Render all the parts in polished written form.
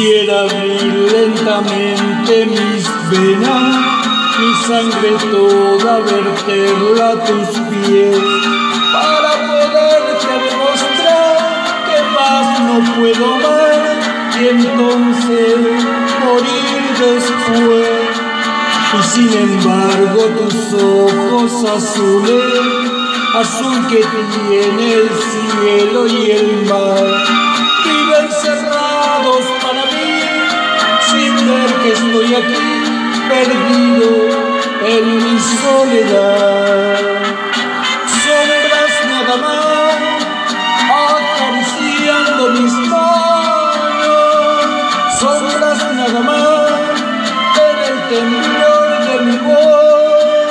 Quisiera abrir lentamente mis venas, mi sangre toda verterla a tus pies, para poderte demostrar que más no puedo amar y entonces morir después. Y sin embargo tus ojos azules, azul que tiene el cielo y el mar, viven cerrados para mí, sin ver que estoy aquí, perdido en mi soledad. Sombras nada más, acariciando mis manos, sombras nada más, en el temblor de mi voz.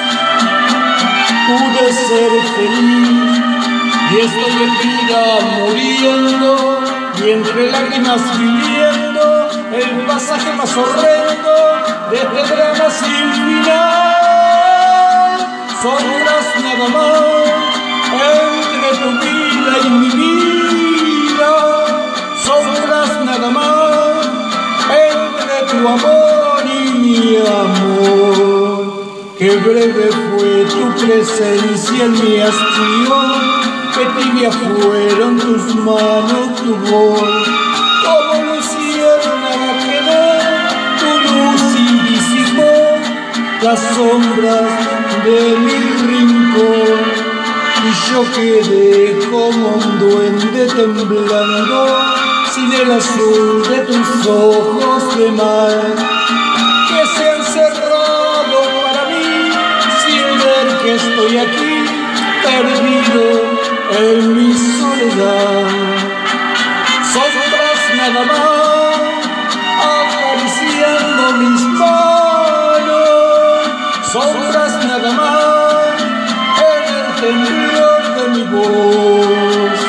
Pude ser feliz y estoy en vida muriendo, y entre lágrimas viviendo el pasaje más horrendo de este drama sin final. Sombras nada más entre tu vida y mi vida, sombras nada más entre tu amor y mi amor. Qué breve fue tu presencia en mi hastío, qué tibia fueron tus manos, tu voz, como luciérnaga quedó tu luz y disipó las sombras de mi rincón, y yo quedé como un duende temblando, sin el azul de tus ojos de mar, que se han cerrado para mí, sin ver que estoy aquí, perdido en mi soledad. Sombras nada más, acariciando mis manos, sombras nada más, en el temblor de mi voz.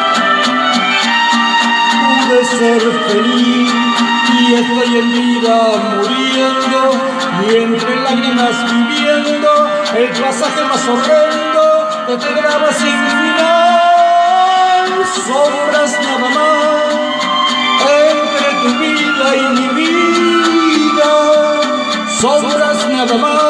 Pude ser feliz y estoy en vida muriendo, y entre lágrimas viviendo el pasaje más horrendo de este drama sin final. Sombras nada más entre tu vida y mi vida, sombras nada más